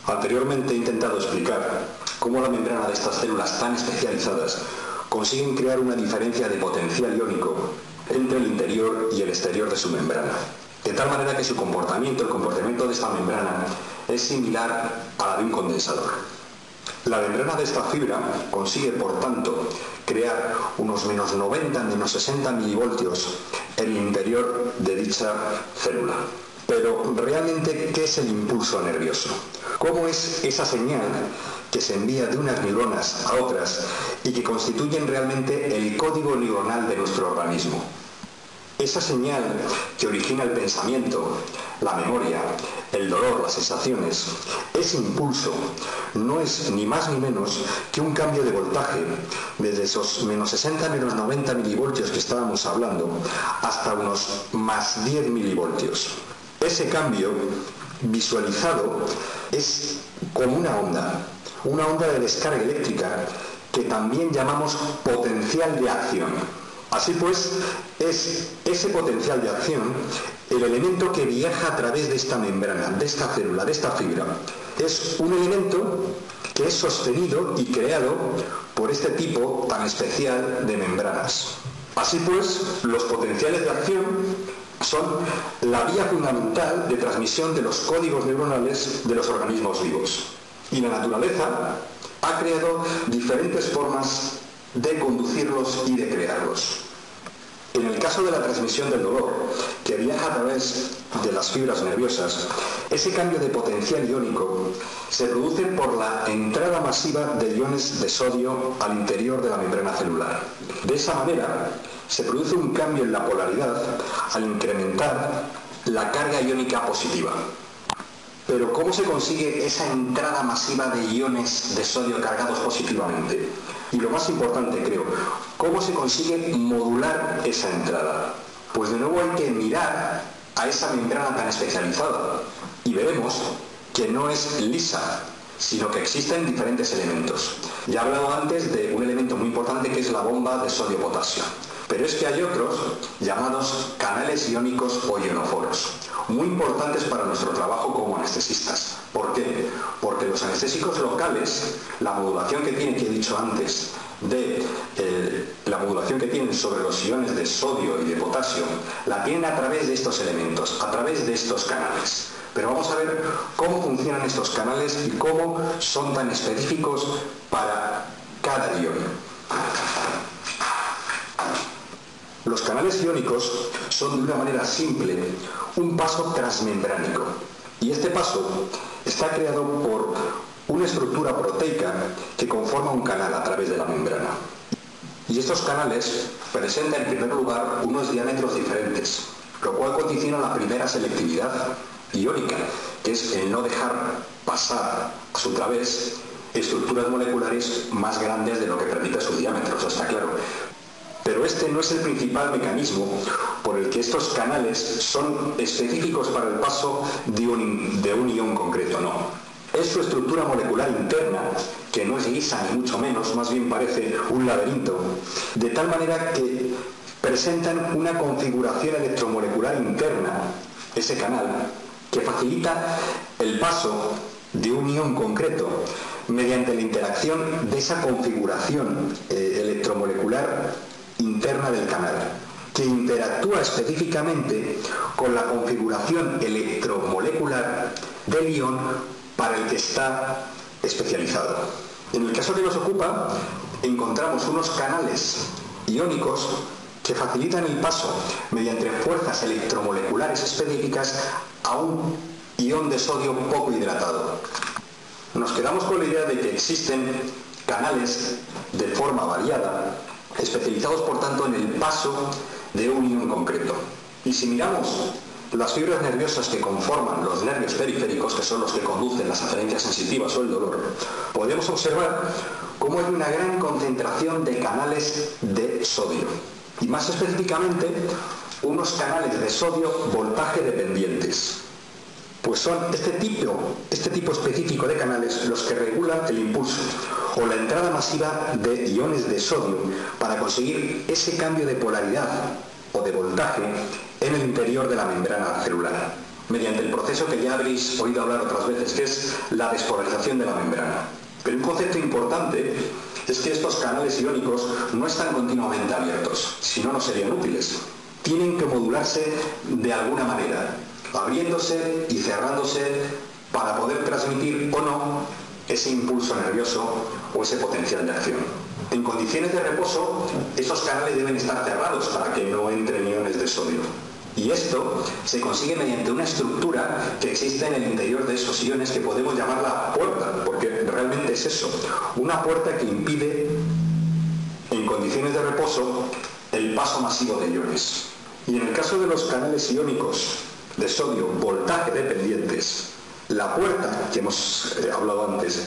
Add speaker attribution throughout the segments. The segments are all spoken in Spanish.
Speaker 1: Anteriormente he intentado explicar cómo la membrana de estas células tan especializadas consiguen crear una diferencia de potencial iónico entre el interior y el exterior de su membrana, de tal manera que su comportamiento, el comportamiento de esta membrana, es similar a la de un condensador. La membrana de esta fibra consigue, por tanto, crear unos menos 90, menos 60 milivoltios en el interior de dicha célula. Pero, ¿realmente qué es el impulso nervioso? ¿Cómo es esa señal que se envía de unas neuronas a otras y que constituyen realmente el código neuronal de nuestro organismo? Esa señal que origina el pensamiento, la memoria, el dolor, las sensaciones, ese impulso no es ni más ni menos que un cambio de voltaje desde esos menos 60, menos 90 milivoltios que estábamos hablando hasta unos más 10 milivoltios. Ese cambio visualizado es como una onda de descarga eléctrica que también llamamos potencial de acción. Así pues, es ese potencial de acción el elemento que viaja a través de esta membrana, de esta célula, de esta fibra. Es un elemento que es sostenido y creado por este tipo tan especial de membranas. Así pues, los potenciales de acción son la vía fundamental de transmisión de los códigos neuronales de los organismos vivos. Y la naturaleza ha creado diferentes formas de conducirlos y de crearlos. En el caso de la transmisión del dolor, que viaja a través de las fibras nerviosas, ese cambio de potencial iónico se produce por la entrada masiva de iones de sodio al interior de la membrana celular. De esa manera, se produce un cambio en la polaridad al incrementar la carga iónica positiva. Pero ¿cómo se consigue esa entrada masiva de iones de sodio cargados positivamente? Y lo más importante, creo, ¿cómo se consigue modular esa entrada? Pues de nuevo hay que mirar a esa membrana tan especializada y veremos que no es lisa, sino que existen diferentes elementos. Ya he hablado antes de un elemento muy importante que es la bomba de sodio-potasio. Pero es que hay otros llamados canales iónicos o ionoforos, muy importantes para nuestro trabajo como anestesistas. ¿Por qué? Porque los anestésicos locales, la modulación que tienen, que he dicho antes, la modulación que tienen sobre los iones de sodio y de potasio, la tienen a través de estos elementos, a través de estos canales. Pero vamos a ver cómo funcionan estos canales y cómo son tan específicos para cada ion. Los canales iónicos son, de una manera simple, un paso transmembránico. Y este paso está creado por una estructura proteica que conforma un canal a través de la membrana. Y estos canales presentan, en primer lugar, unos diámetros diferentes, lo cual condiciona la primera selectividad iónica, que es el no dejar pasar a su través estructuras moleculares más grandes de lo que permite su diámetro, eso está claro. Pero este no es el principal mecanismo por el que estos canales son específicos para el paso de un ion concreto, no. Es su estructura molecular interna, que no es lisa ni mucho menos, más bien parece un laberinto, de tal manera que presentan una configuración electromolecular interna, ese canal, que facilita el paso de un ion concreto mediante la interacción de esa configuración electromolecular interna del canal, que interactúa específicamente con la configuración electromolecular del ion para el que está especializado. En el caso que nos ocupa, encontramos unos canales iónicos que facilitan el paso mediante fuerzas electromoleculares específicas a un ion de sodio poco hidratado. Nos quedamos con la idea de que existen canales de forma variada, especializados por tanto en el paso de un ion concreto. Y si miramos las fibras nerviosas que conforman los nervios periféricos, que son los que conducen las aferencias sensitivas o el dolor, podemos observar cómo hay una gran concentración de canales de sodio. Y más específicamente, unos canales de sodio voltaje dependientes. Pues son este tipo específico de canales los que regulan el impulso o la entrada masiva de iones de sodio para conseguir ese cambio de polaridad o de voltaje en el interior de la membrana celular. mediante el proceso que ya habréis oído hablar otras veces, que es la despolarización de la membrana. Pero un concepto importante es que estos canales iónicos no están continuamente abiertos, si no, no serían útiles. Tienen que modularse de alguna manera, abriéndose y cerrándose para poder transmitir o no ese impulso nervioso o ese potencial de acción. En condiciones de reposo, esos canales deben estar cerrados para que no entren iones de sodio. Y esto se consigue mediante una estructura que existe en el interior de esos iones que podemos llamarla puerta, porque realmente es eso, una puerta que impide, en condiciones de reposo, el paso masivo de iones. Y en el caso de los canales iónicos de sodio voltaje dependientes, la puerta, que hemos hablado antes,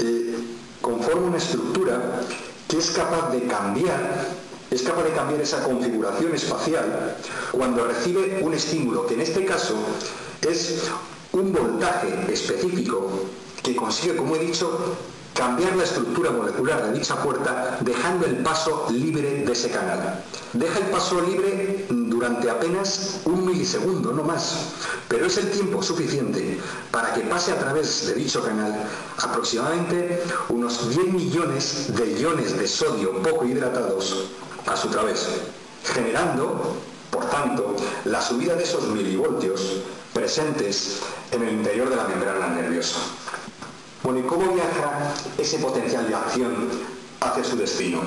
Speaker 1: conforma una estructura que es capaz de cambiar esa configuración espacial cuando recibe un estímulo, que en este caso es un voltaje específico que consigue, como he dicho, cambiar la estructura molecular de dicha puerta, dejando el paso libre de ese canal. Deja el paso libre durante apenas 1 milisegundo, no más, pero es el tiempo suficiente para que pase a través de dicho canal aproximadamente unos 10 millones de iones de sodio poco hidratados a su través, generando, por tanto, la subida de esos milivoltios presentes en el interior de la membrana nerviosa. Bueno, ¿y cómo viaja ese potencial de acción hacia su destino?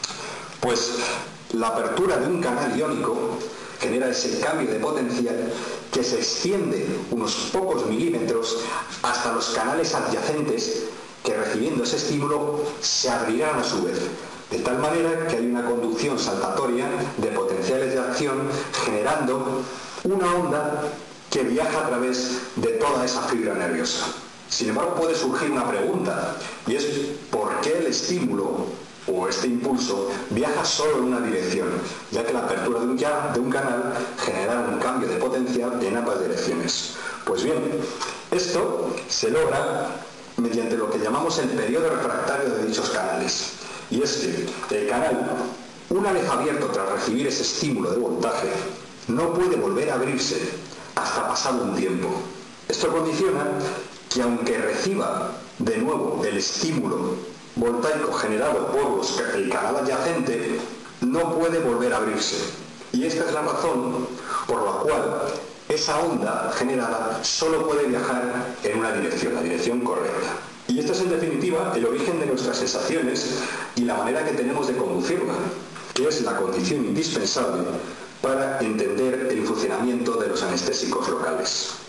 Speaker 1: Pues la apertura de un canal iónico genera ese cambio de potencial que se extiende unos pocos milímetros hasta los canales adyacentes que, recibiendo ese estímulo, se abrirán a su vez, de tal manera que hay una conducción saltatoria de potenciales de acción generando una onda que viaja a través de toda esa fibra nerviosa. Sin embargo, puede surgir una pregunta, y es ¿por qué el estímulo o este impulso viaja solo en una dirección? Ya que la apertura de un canal genera un cambio de potencial en ambas direcciones. Pues bien, esto se logra mediante lo que llamamos el periodo refractario de dichos canales. Y es que el canal, una vez abierto tras recibir ese estímulo de voltaje, no puede volver a abrirse hasta pasado un tiempo. Esto condiciona que aunque reciba de nuevo el estímulo voltaico generado por el canal adyacente, no puede volver a abrirse. Y esta es la razón por la cual esa onda generada solo puede viajar en una dirección, la dirección correcta. Y esto es en definitiva el origen de nuestras sensaciones y la manera que tenemos de conducirla, que es la condición indispensable para entender el funcionamiento de los anestésicos locales.